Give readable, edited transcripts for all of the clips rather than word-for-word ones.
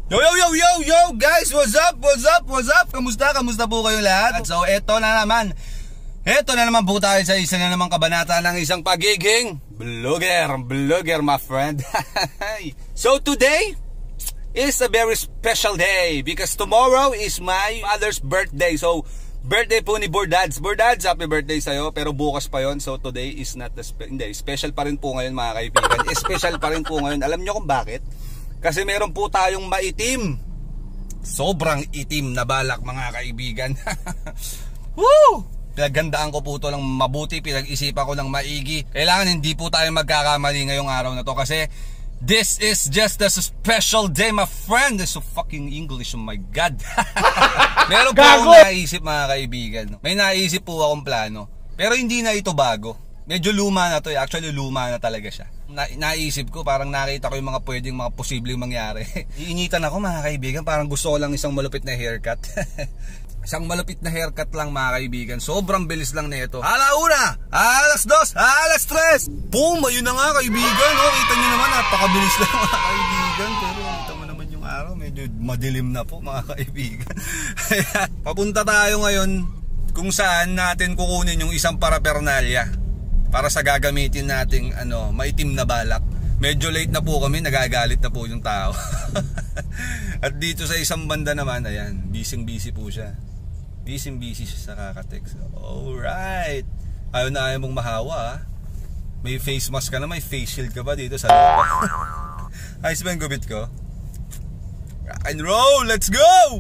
Yo guys, what's up? Kamusta po kayo lahat? So eto na naman po tayo sa isa na namang kabanata ng isang pagiging vlogger my friend. So today is a very special day because tomorrow is my father's birthday. So birthday po ni Bordads, happy birthday sa'yo. Pero bukas pa yon. So today is not the special pa rin po ngayon mga kaibigan. Special pa rin po ngayon. Alam nyo kung bakit? Kasi meron po tayong maitim, sobrang itim na balak mga kaibigan. Woo! Pinagandaan ko po ito ng mabuti, pinag-isipan ko ng maigi. Kailangan hindi po tayo magkakamali ngayong araw na to kasi this is just a special day my friend. This is so fucking English, oh my god. Meron po akong naisip mga kaibigan. May naisip po akong plano, pero hindi na ito bago. Medyo luma na to eh. Actually luma na talaga siya. Naisip ko, parang nakita ko yung mga pwedeng mga posibleng mangyari. Iinitan ako mga kaibigan, parang gusto ko lang isang malupit na haircut. Isang malupit na haircut lang mga kaibigan. Sobrang bilis lang nito. Alauna, alas 2, alas 3. Boom, ayun na nga kaibigan. Oh, kita nyo naman, napakabilis lang mga kaibigan. Pero kita mo naman yung araw, medyo madilim na po mga kaibigan. Papunta tayo ngayon kung saan natin kukunin yung isang parapernalya para sa gagamitin nating maitim na balak. Medyo late na po kami, nagagalit na po yung tao. At dito sa isang banda naman, ayan, busy po siya. Busy siya sa kakatext. Alright. Ayaw na ayaw mong mahawa. May face mask ka na, may face shield ka ba dito sa loob? Ayos ba yung gubit ko? Rock and roll, let's go!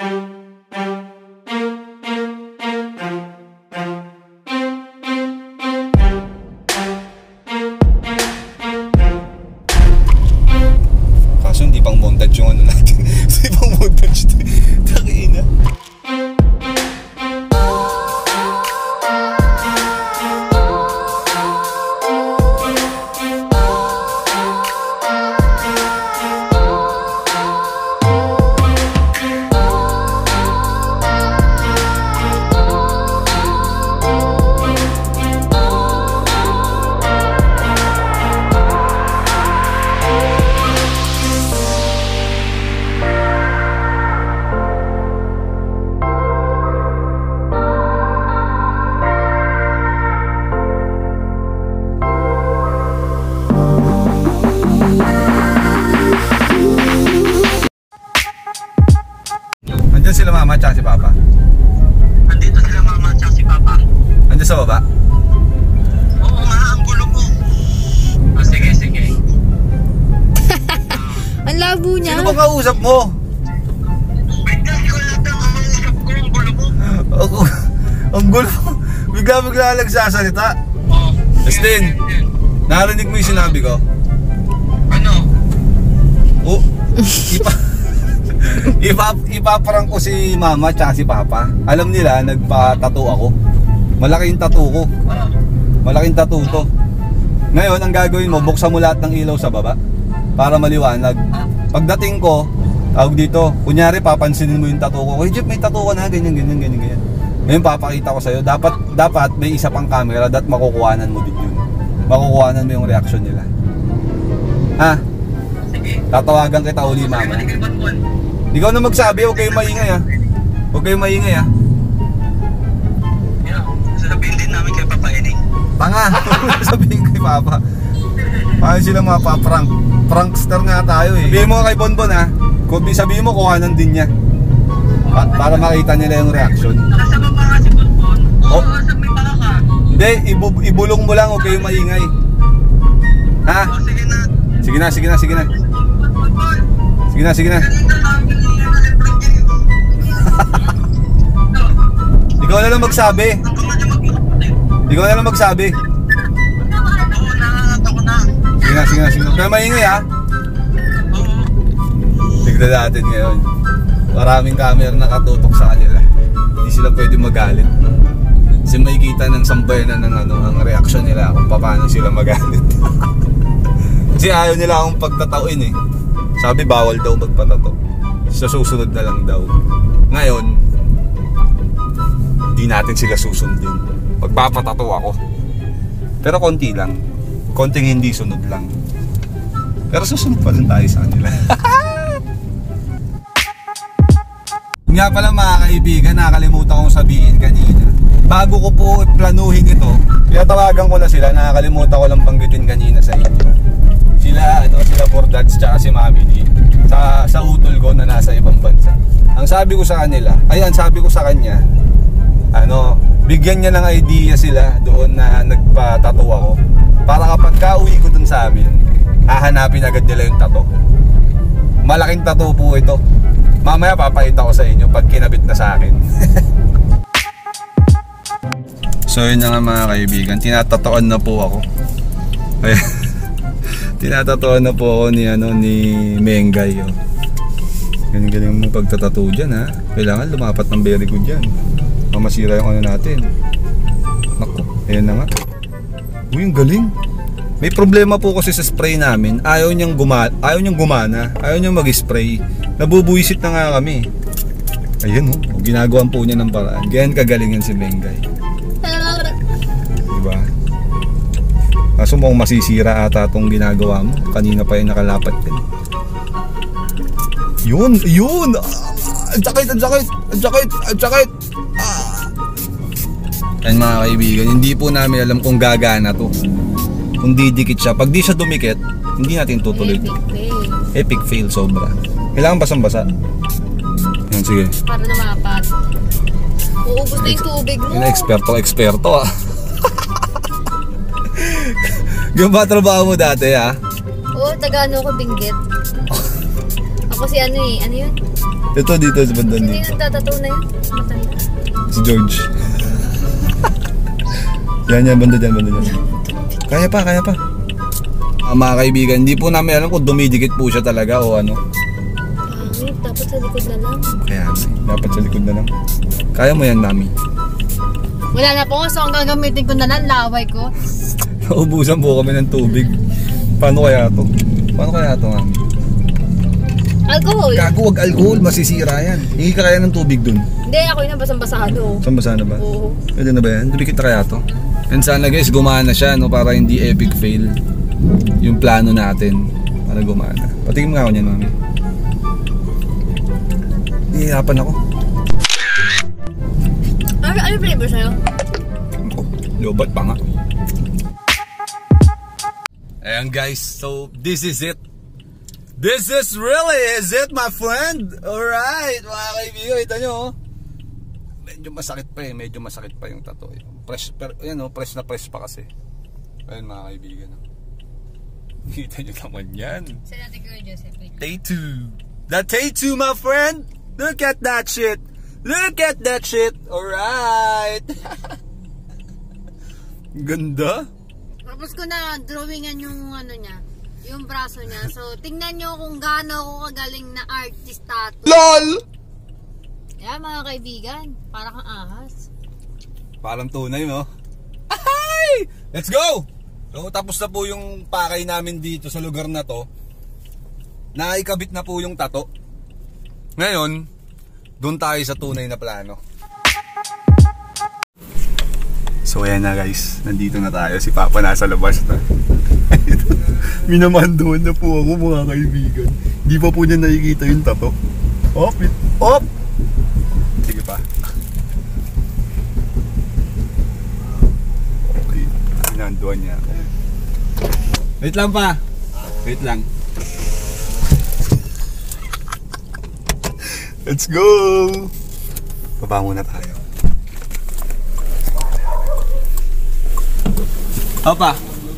Pang montage yung ano natin. Hindi pang montage ito. Takina. Andiyan sila mama at si papa? Andito sila mama at si papa. Andiyan sa baba? Oo nga, ang gulo ko. Oh, sige. Ang labo niya. Sino bang kausap mo? Wait na, ikaw lahat ang kausap ko. Ang gulo ko. Ang gulo. Bigla nagsasalita. Oo. Justin, narinig mo yung sinabi ko? Ano? Oh, ipaparang ko si mama at si papa. Alam nila, nagpa-tattoo ako. Malaking tattoo ko. Malaking tattoo to. Ngayon, ang gagawin mo, buksan mo lahat ng ilaw sa baba para maliwanag. Pagdating ko, tawag dito, kunyari papansinin mo yung tattoo ko. Hey Jeff, may tattoo ka na, ganyan. Ngayon papakita ko sa'yo, dapat may isa pang camera at makukuhanan mo din yun. Makukuhanan mo yung reaction nila. Ha? Sige. Tatawagan kita uli mama. Ikaw na magsabi, huwag kayong maingay ha. Huwag kayong maingay ha. Sasabihin din namin kay Papa Ening. Tanga! Sabihin kay Papa. Paano sila mapaprank? Prankster nga tayo eh. Sabihin mo kay Bonbon ha. Sabihin mo kuhanan din niya. Para makita nila yung reaction. Nakasama pa nga si Bonbon. Oo, sa may paka ka. Hindi, ibulong mo lang, huwag kayong maingay. Ha? Oo, sige na. Sige na. Sige na. Ikaw na lang magsabi. Oo, nakakata ko na. Sige na. Kaya maingay ha. Oo. Tignan natin ngayon. Maraming camera nakatutok sa kanila. Hindi sila pwede magalit. Kasi makikita ng sambayanan ng ang reaction nila kung paano sila magalit. Kasi ayaw nila akong pagtatauin eh. Sabi bawal daw magpatato. Sa susunod na lang daw. Ngayon, di natin sila susundin. Magpapatato ako. Pero konti lang. Konting hindi sunod lang. Pero susunod pa rin tayo sa kanila. nga pala mga kaibigan, nakakalimutan kong sabihin kanina. Bago ko po planuhin ito, kaya tawagan ko na sila, nakakalimutan ko lang banggitin kanina sa inyo. Sila for dads tsaka si Mami D sa utol ko na nasa ibang bansa. Ang sabi ko sa kanila, sabi ko sa kanya, bigyan niya ng idea sila doon na nagpa-tattoo ako. Para kapag kauwi ko dun sa amin, hahanapin agad nila yung tattoo. Malaking tattoo po ito. Mamaya papakita ko sa inyo pag kinabit na sa akin. So yun na nga mga kaibigan, tinatatoan na po ako. Tinatatoan na po ako ni Mengay. Galing mo pagtatato dyan ha. Kailangan lumapat ng very good dyan. Mamasira yung natin. Naku, ayan na nga. Uy, yung galing. May problema po kasi sa spray namin. Ayaw niyang gumana. Ayaw niyang mag-spray. Nabubuisit na nga kami. Ayun ginagawan po niya ng paraan. Ganyan kagalingan si Mengay. Diba? Kaso mukhang masisira ata itong ginagawa mo. Kanina pa yung nakalapat din. Yun! Ang sakit! Ayun mga kaibigan, hindi po namin alam kung gagana to. Kung didikit siya. Pag di siya dumikit, hindi natin tutuloy. Epic fail sobra. Kailangan basang-basa. Yan, sige. Para lumapat. Uubos na yung tubig mo. Yan, eksperto ah. Yung ba trabaho mo dati ah? Oo, taga-ano ko, Binggit. Ako si ano yun? Ito dito sa bandang Sino dito. yung tatattoo na yun? Matanda. Si George. Yan, banda dyan. Kaya pa. Mga kaibigan, hindi po namin alam kung dumidikit po siya talaga o ano. Dapat sa likod na lang. Kaya, dapat sa likod na lang. Kaya mo yan, Mami. Wala na po, so ang gagamitin ko na lang, laway ko. Naubusan po kami ng tubig. Paano kaya to, Mami? Alcohol? Gago, wag alcohol, masisira yan. Hingi ka kaya ng tubig dun? Hindi, ako yun ang basang-basahado. Basa na ba? Oo. Pwede na ba yan? Dumikit na kaya to? And sana guys, gumana siya, no? Para hindi epic fail yung plano natin. Para gumana. Patingin mo nga ako niyan, Mami. Hihirapan ako. Ano flavor sa'yo? Lobat pa nga. Ayan guys, so this is it. This is really is it, my friend. Alright, mga kaibigan, kita nyo. Medyo masakit pa yung tattoo. Fresh, pero yan fresh na fresh pa kasi. Ayun mga kaibigan. Kita nyo naman yan. Sa natin ko, Joseph. Tattoo. The tattoo, my friend. Look at that shit. Alright. Ganda. Tapos ko na drawingan yung niya, yung braso niya. So, tingnan nyo kung gaano ako kagaling na artist tattoo. LOL! Yeah, mga kaibigan, para kang ahas. Parang tunay, no? Ahay! Let's go! So, tapos na po yung pakay namin dito sa lugar na to. Naikabit na po yung tato. Ngayon, doon tayo sa tunay na plano. So ayan na guys, nandito na tayo. Si Papa nasa labas na. Minamandohan na po ako mga kaibigan. Di pa po niya nakikita yung tato. Op! Sige pa. Okay, minamandohan niya. Wait lang pa. Wait lang. Let's go! Baba muna tayo. Opa!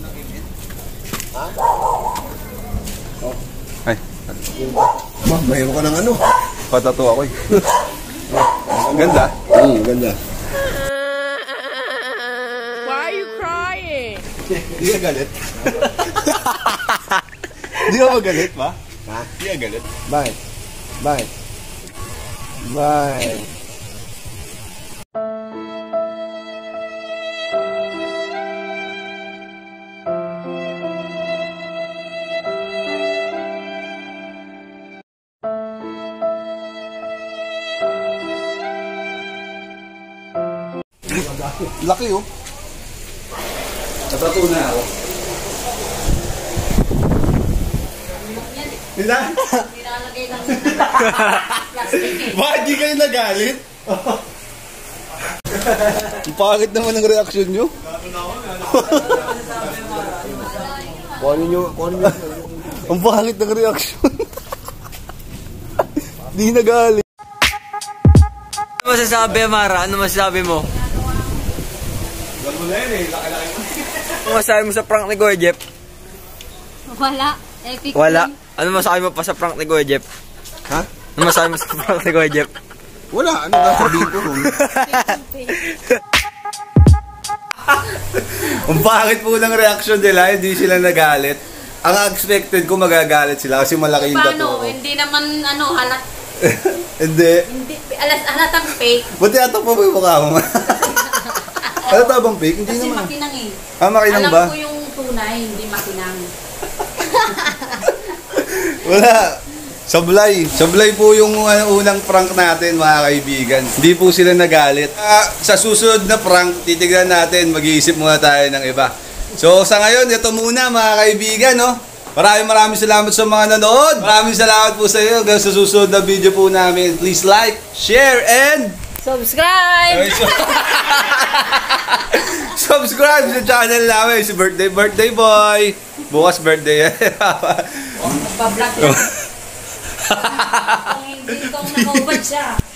Ay. Ma, mayroon ka ng ano? Patato ako eh. Ganda? Ganda. Why are you crying? Hindi ka galit? Hindi ka magalit ba? Ha? Hindi ka galit? Bakit? Laki oh. Patato na ako. Nila? Nilalagay lang. Bakit di kayo nagalit? Ang pangit naman ang reaksyon nyo. Kunin nyo. Ang pangit ng reaksyon. Di nagalit. Ano masasabi, Mara? Ano masasabi mo? Ano masasabi mo sa prank ni Kuya Jeff? Wala. Epic. Wala. Ano masasabi mo pa sa prank ni Kuya Jeff? Ha? Ano masasabi mo sa prank ni Kuya Jeff? Wala, ano ba sabihin ko? Ang pangit po ng reaksyon nila, hindi sila nagalit. Ang expected ko magagalit sila kasi malaki yung Paano? tattoo ko. Hindi naman halat. Hindi. Hindi halatang fake. Buti atok pa ba yung mukha mo? Halata bang fake? Hindi Kasi naman. makinang eh. Ah, makinang Alam ba? ko yung tunay, hindi makinang. Wala. Sablay. Sablay po yung unang prank natin, mga kaibigan. Hindi po sila nagalit. Sa susunod na prank, titignan natin. Mag-iisip muna tayo ng iba. So, sa ngayon, ito muna, mga kaibigan, no? Maraming salamat sa mga nanood. Maraming salamat po sa iyo. Hanggang sa susunod na video po namin. Please like, share, and Subscribe! subscribe sa channel namin. Si Birthday Boy. Bukas birthday. Pa-vlog yan. Kung hindi ko nakaubad siya.